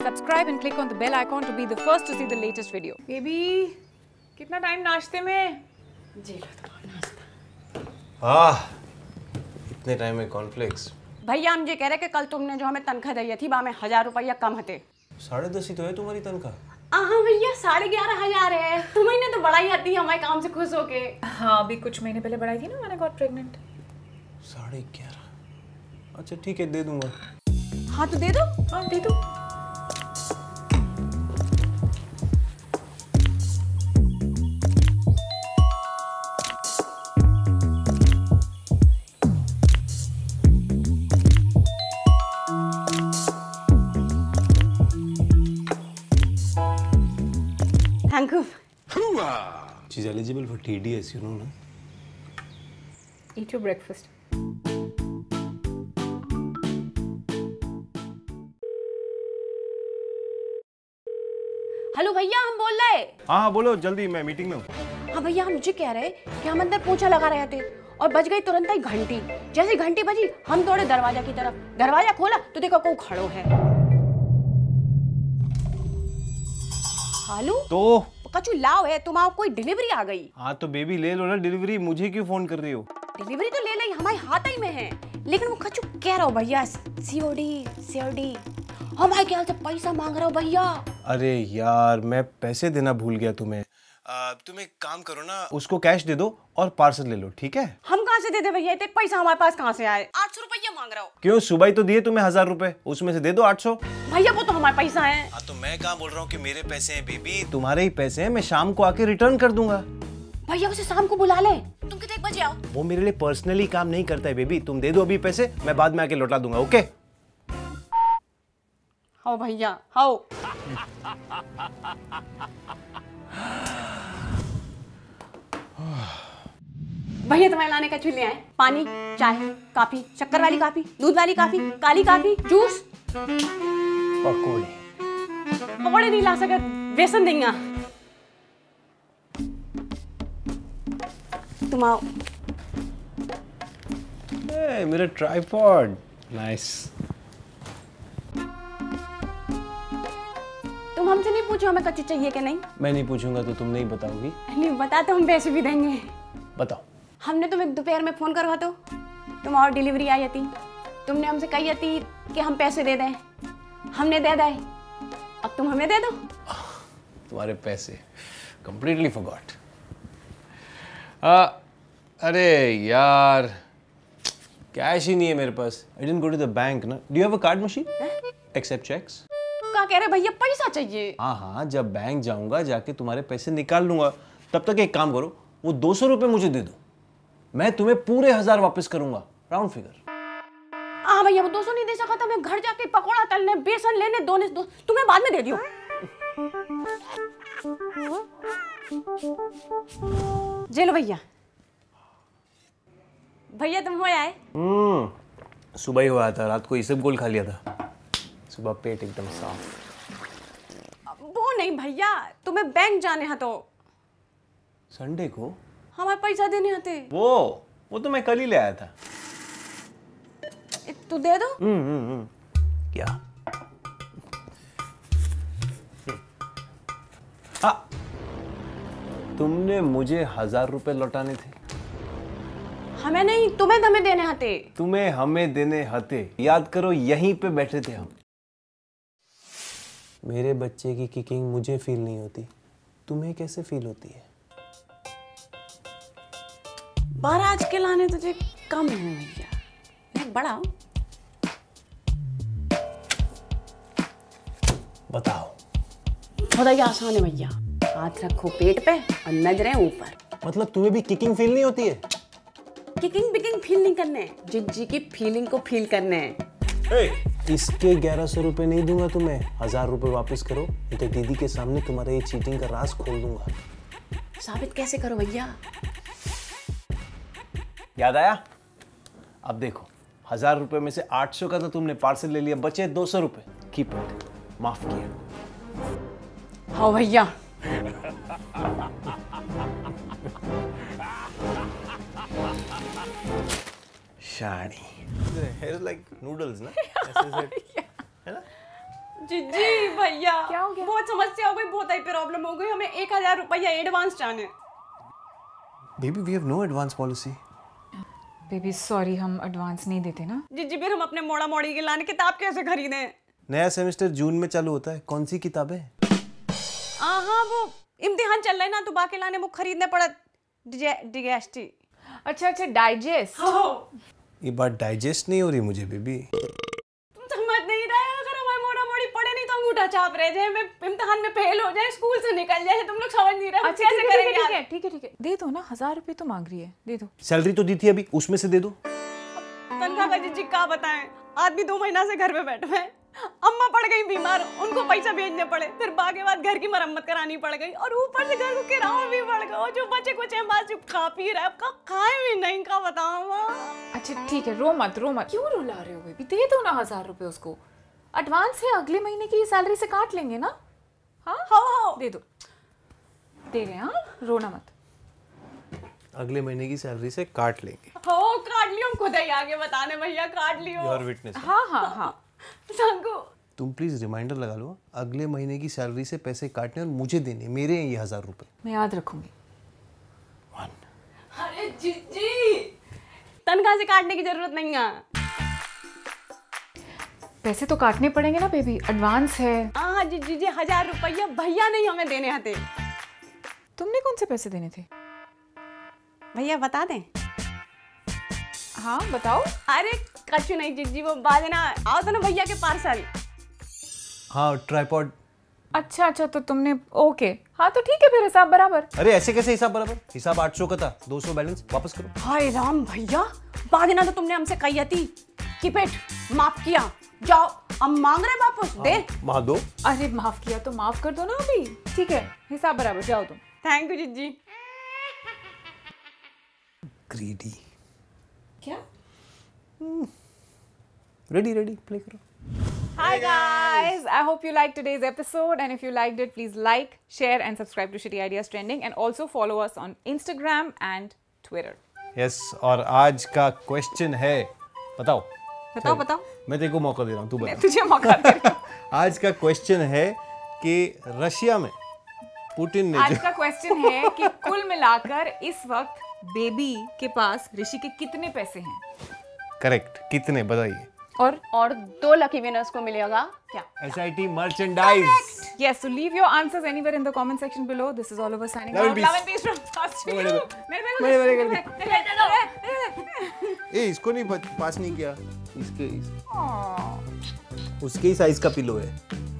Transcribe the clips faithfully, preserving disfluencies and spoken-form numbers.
Subscribe and click on the bell icon to be the first to see the latest video. Baby कितना time नाश्ते में? जी लो तुम्हारा नाश्ता। हाँ, इतने टाइम में कॉर्नफ्लेक्स। भैया हम ये कह रहे कि कल तुमने जो हमें तनख्वाह दी थी, में हजार रुपया कम हते। साढ़े दस ही तो है तुम्हारी तनख्वाह। हाँ भैया साढ़े ग्यारह हजार है। तुम्हें तो बढ़ाई आती है हमारे काम से खुश होके। हाँ अभी कुछ महीने पहले बढ़ाई थी ना, मैंने गॉट प्रेग्नेंट। साढ़े ग्यारह। अच्छा ठीक है, दे दूंगा। हाँ तो दे दो। हाँ दे दो। Thank you. She's eligible for T D S, you know, no? Eat your breakfast. Hello भैया हम बोल रहे। हाँ हाँ बोलो जल्दी, मैं मीटिंग में हूँ। हाँ भैया हम मुझे कह रहे कि हम अंदर पोछा लगा रहे थे और बज गई तुरंत ही घंटी। जैसे घंटी बजी हम दौड़े दरवाजा की तरफ। दरवाजा खोला तो देखो कोई खड़ो है। हालू तो कचू लाओ है, तुम आओ, कोई डिलीवरी आ गई। हाँ तो बेबी ले लो ना डिलीवरी, मुझे क्यों फोन कर रही हो? डिलीवरी तो ले ली, हमारे हाथ ही में है, लेकिन वो कचू कह रहा हो भैया सीओडी सीओडी। हमारे ख्याल से पैसा मांग रहा हो भैया। अरे यार मैं पैसे देना भूल गया तुम्हें। आ, तुम एक काम करो ना, उसको कैश दे दो और पार्सल ले लो, ठीक है? हम कहाँ से दे दे भैया, इतने पैसा हमारे पास कहाँ से आए? आठ सौ रुपया मांग रहा हो। क्यों, सुबह ही तो दिए तुम्हें हजार रुपए, उसमें से दे दो आठ सौ। भैया वो तो हमारे पैसा है। हाँ तो मैं कहाँ बोल रहा हूँ कि मेरे पैसे हैं बेबी, तुम्हारे ही पैसे हैं, मैं शाम को आके रिटर्न कर दूंगा। भैया उसे शाम को बुला ले, तुम कितने बजे आओ? वो मेरे लिए पर्सनली काम नहीं करता है बेबी, तुम दे दो अभी पैसे, मैं बाद में आके लौटा दूंगा, ओके? हाँ भैया हाँ। भैया तुम्हारे लाने का चूल्हे आए, पानी, चाय, काफी, शक्कर वाली काफी, दूध वाली काफी, काली काफी, जूस, पकोड़े। पकौड़े नहीं ला सके, बेसन देंगे। तुम आओ। ए, मेरा ट्राइपॉड, नाइस। तुम हमसे नहीं पूछो हमें कच्ची चाहिए कि नहीं? मैं नहीं पूछूंगा तो तुम नहीं बताओगी? नहीं बता तो हम पैसे भी देंगे। बताओ। हमने तुम्हें दोपहर में फोन करवा तो तुम और डिलीवरी आई थी, तुमने हमसे कही थी कि हम पैसे दे दें, हमने दे दिए, अब तुम हमें दे दो। तुम्हारे पैसे कंप्लीटली फॉरगॉट। अरे यार कैश ही नहीं है मेरे पास। I didn't go to the bank ना। Do you have a card machine? Accept cheques? क्या कह रहे भैया, पैसा चाहिए? हाँ हाँ, जब बैंक जाऊंगा जाके तुम्हारे पैसे निकाल लूंगा। तब तक एक काम करो, वो दो सौ रुपए मुझे दे दो, मैं तुम्हें पूरे हजार वापस करूंगा, राउंड फिगर। हाँ भैया वो दो सौ नहीं दे सका था, मैं घर जाके पकौड़ा तलने, बेसन लेने, दोने दो, तुम्हें बाद में दे दियो। जे लो भैया। भैया तुम हो आए? हम्म सुबह ही हुआ था, रात को इसबगोल खा लिया था, सुबह पेट एकदम साफ। वो नहीं भैया, तुम्हें बैंक जाने हैं तो संडे को हमारे पैसा देने आते। वो वो तो मैं कल ही ले आया था। तू दे दो। हम्म हम्म क्या? हाँ, तुमने मुझे हजार रुपए लौटाने थे। हमें नहीं, तुम्हें हमें देने आते। तुम्हें हमें देने हते, याद करो यहीं पे बैठे थे हम। मेरे बच्चे की किकिंग मुझे फील नहीं होती, तुम्हें कैसे फील होती है? बारह आज के लाने तुझे कम है भैया, मैं बड़ा हूं। बताओ। बहुत ही आसान है भैया, हाथ रखो पेट पे और नजरें ऊपर। मतलब तुम्हें भी किकिंग फील नहीं होती है? किकिंग बिकिंग फील नहीं करने, जिज्जी की फीलिंग को फील करने हैं। hey! इसके ग्यारह सौ रुपए नहीं दूंगा तुम्हें, हजार रुपए वापस करो, नहीं तो दीदी के सामने तुम्हारे ये चीटिंग का राज खोल दूंगा। साबित कैसे करो भैया? याद आया? अब देखो, हजार रुपए में से आठ सौ का तो तुमने पार्सल ले लिया, बचे दो सौ रुपए, कीप इट, माफ किया। हाँ भैया। शानी, hair is like noodles ना? ऐसे ऐसे, है ना? जीजी भैया क्या हो गया? बहुत समस्या हो गई, बहुत ही प्रॉब्लम हो गई, हमें एक हजार रुपया एडवांस चाहिए। Baby we have no advance policy. Baby sorry, हम एडवांस नहीं देते ना। जीजी फिर हम अपने मोड़ा मोड़ी के लाने किताब कैसे खरीदें? नया सेमेस्टर जून में चालू होता है, कौन सी किताबें? हाँ वो इम्तिहान चल रहे ना तो बाकी लाने वो खरीदने पड़त। डिगेस्टी। अच्छा अच्छा, डाइजेस्ट। ये बात डाइजेस्ट नहीं हो रही मुझे बेबी। तुम समझ नहीं रहे, अगर हमारे मोड़ा मोड़ी पड़े नहीं तो अंगूठा छाप रहे जाए, मैं इम्तिहान में फेल हो जाए, स्कूल से निकल जाए, तुम लोग समझ नहीं रहे। अच्छा कैसे करेंगे? ठीक है ठीक है ठीक है, दे दो ना, हजार रुपए तो मांग रही है, दे दो। सैलरी तो दी थी अभी, उसमें से दे दो। तनख्वाह का जीजी क्या बताएं, आदमी दो महीना से घर पे बैठे हैं, अम्मा पड़ गई बीमार, उनको पैसा भेजने पड़े, फिर बाकी बाद घर की मरम्मत करानी पड़ गई, और ऊपर से घर को किराया भी बढ़ गया, जो बचे कुछ हैं बात खा पी रहे, अब का खाए भी नहीं, का बताऊं। अच्छा ठीक है, रो मत रो मत, क्यों रुला रहे हो बेबी? दे दो ना हजार रुपए उसको, एडवांस है, अगले महीने की सैलरी से काट लेंगे ना। हाँ हाँ दे दो, दे रहे हैं, हाँ रोना मत। अगले महीने की सैलरी से काट लेंगे। हो काट लियो, हम खुद ही आगे बताने भैया, काट लियो। Your witness. हाँ हाँ हाँ। संगू तुम प्लीज रिमाइंडर लगा लो, अगले महीने की सैलरी से पैसे काटने और मुझे देने, मेरे हैं ये हजार रुपए। मैं याद रखूंगी। वन। अरे जीजी तनख्वाह से काटने की जरूरत नहीं है। पैसे तो काटने पड़ेंगे ना बेबी, एडवांस है। हाँ जीजी जी, हजार रुपया भैया नहीं हमें देने आते। तुमने कौन से पैसे देने थे? भैया बता दें? हाँ बताओ। अरे कछु नहीं जीजी, वो बाजना आओ तो ना भैया के पार्सल। हाँ ट्राइपॉड। अच्छा अच्छा, तो तुमने ओके, हाँ तो ठीक है फिर, हिसाब बराबर। अरे ऐसे कैसे हिसाब बराबर? हिसाब आठ सौ का था, दो सौ बैलेंस वापस करो। हाय राम भैया, बाजना तो तुमने हमसे कही थी कि पेट माफ किया, जाओ अब मांग रहे वापस दे। माँ दो। अरे माफ किया तो माफ कर दो ना अभी, ठीक है हिसाब बराबर, जाओ तुम। थैंक यू जीजी। ग्रीडी। क्या? रेडी रेडी प्ले करो। Hi guys, I hope you liked today's episode, and if you liked it, please like, share and subscribe to Shitty Ideas Trending, and also follow us on Instagram and Twitter. Yes yes, और आज का question है, बताओ बताओ बताओ। मैं तेरे को मौका दे रहा हूँ, तू बता। तुझे मौका दे रही हूँ। आज का क्वेश्चन है कि रशिया में पुतिन ने आज जो का क्वेश्चन है कि कुल मिलाकर इस वक्त बेबी के पास ऋषि के कितने पैसे हैं? करेक्ट, कितने बताइए। और और दो लकी विनर्स को मिलेगा क्या? S I T merchandise. Yes, so leave your answers anywhere in the comment section below. This is all of us signing Love off. and peace. Love and peace from us to you. मेरे मेरे मेरे मेरे मेरे ए इसको नहीं प- पास नहीं किया, इसके इस, Aww. उसके ही साइज का पिलो है।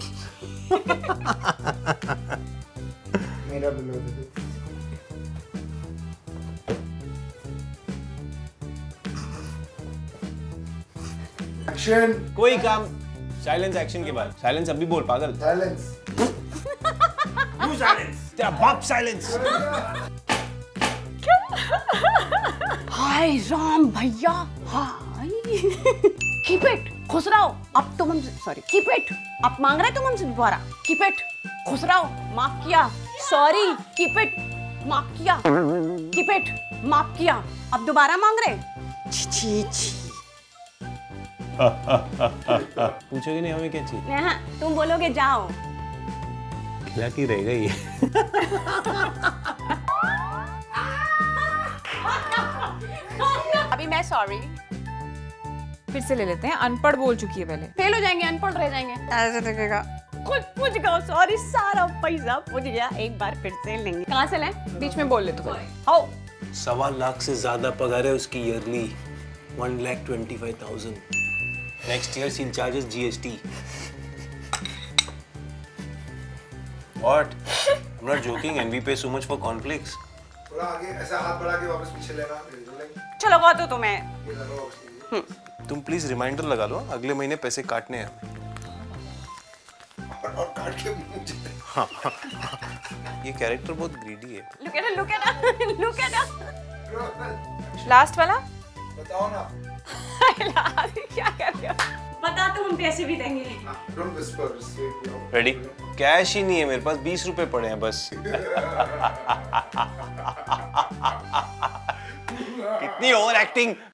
मेरा बिलो दे दो। एक्शन। कोई काम साइलेंस एक्शन के बाद। साइलेंस अभी बोल पागल। साइलेंस। यू साइलेंस, तेरा बाप साइलेंस। हाय राम भैया, हाय। कीप इट, खुश रहो। अब तुम हमसे सॉरी, कीप इट, अब मांग रहे तुम हमसे दोबारा। कीप इट, खुश रहो, माफ किया। सॉरी, कीप इट, माफ किया। कीप इट, माफ किया, अब दोबारा मांग रहे। छी छी छी। पूछोगे नहीं हमें क्या चाहिए? यहाँ तुम बोलोगे जाओ। खिला की रहेगा ये। अभी मैं सॉरी। फिर से ले लेते हैं, अनपढ़ बोल चुकी है पहले। फेल हो जाएंगे, अनपढ़ रह जाएंगे। ऐसे दिखेगा। खुद पूछ गया, सॉरी, सारा पैसा पूछ गया, एक बार फिर से लेंगे। कहाँ से लें? बीच में बोल ले तो। हो सवा लाख से ज्यादा पगार है उसकी yearly, one lakh twenty five thousand. Next year see charges GST. What? I'm not joking, and we pay so much for conflicts. थोड़ा आगे ऐसा हाथ बढ़ा के वापस पीछे लेना। चलो बात हो तुम्हें। ये लगा वापस लीजिए। तुम प्लीज रिमाइंडर लगा लो, अगले महीने पैसे काटने हैं। और और काट के मुझे। ये कैरेक्टर बहुत ग्रीडी है। Look at it, look at it, look at it. Last वाला बताओ ना। क्या कर रहे हो? बता तो हम पैसे भी देंगे। Don't whisper, just say it loud. Ready? Cash ही नहीं है मेरे पास, बीस रुपए पड़े हैं बस। कितनी ओवर एक्टिंग।